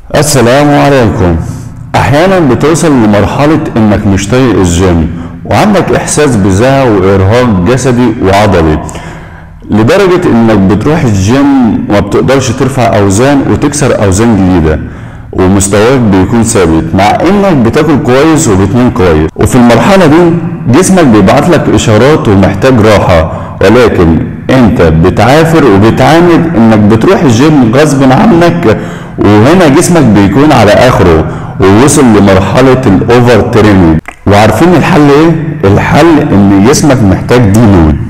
السلام عليكم. احيانا بتوصل لمرحلة انك مش طايق الجيم وعندك احساس بزهق وارهاق جسدي وعضلي، لدرجة انك بتروح الجيم وما بتقدرش ترفع اوزان وتكسر اوزان جديدة ومستواك بيكون ثابت مع انك بتاكل كويس وبتنام كويس. وفي المرحلة دي جسمك بيبعت لك اشارات ومحتاج راحة، ولكن انت بتعافر وبتعاند انك بتروح الجيم غصب عنك، وهنا جسمك بيكون على اخره ووصل لمرحلة الاوفر تريننج. وعارفين الحل ايه؟ الحل ان جسمك محتاج ديلود.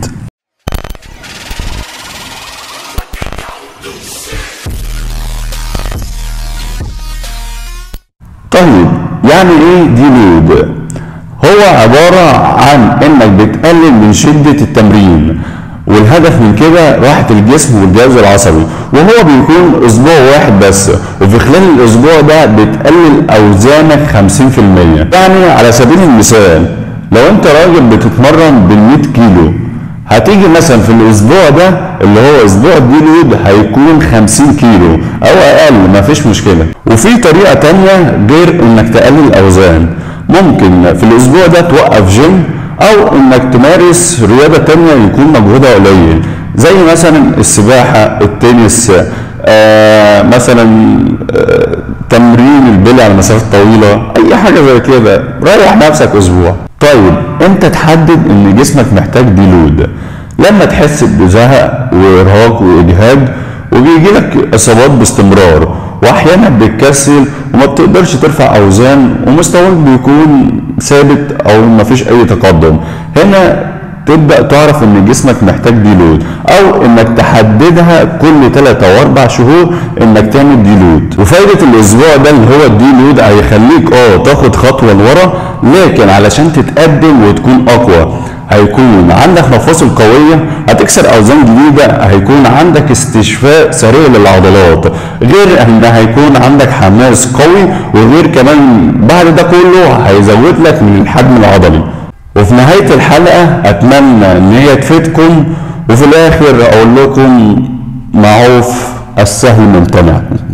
طيب يعني ايه ديلود؟ هو عبارة عن انك بتقلل من شدة التمرين، والهدف من كده راحة الجسم والجهاز العصبي، وهو بيكون اسبوع واحد بس، وفي خلال الاسبوع ده بتقلل اوزانك 50%. يعني على سبيل المثال لو انت راجل بتتمرن بال100 كيلو، هتيجي مثلا في الاسبوع ده اللي هو اسبوع الديلود هيكون 50 كيلو او اقل، مفيش مشكلة. وفي طريقة تانية غير انك تقلل الاوزان، ممكن في الاسبوع ده توقف جيم او انك تمارس رياضة تانية يكون مجهودها قليل، زي مثلا السباحة، التنس، مثلا تمرين البلي على مسافات طويلة، اي حاجة زي كده. ريح نفسك اسبوع. طيب انت تحدد ان جسمك محتاج ديلود لما تحس بزهق وارهاق واجهاد وبيجي لك اصابات باستمرار، واحيانا بتكسل وما بتقدرش ترفع اوزان ومستواك بيكون ثابت او مفيش اي تقدم. هنا تبدأ تعرف ان جسمك محتاج ديلود، او انك تحددها كل 3 او 4 شهور انك تعمل ديلود. وفايدة الاسبوع ده اللي هو الديلود هيخليك تاخد خطوة لورا، لكن علشان تتقدم وتكون اقوى هيكون عندك مفاصل قوية، هتكسر اوزان جديدة، هيكون عندك استشفاء سريع للعضلات، غير ان هيكون عندك حماس قوي، وغير كمان بعد ده كله هيزود لك من الحجم العضلي. وفي نهاية الحلقة اتمنى ان هي تفيدكم، وفي الاخر اقول لكم معروف السهل ممتنع.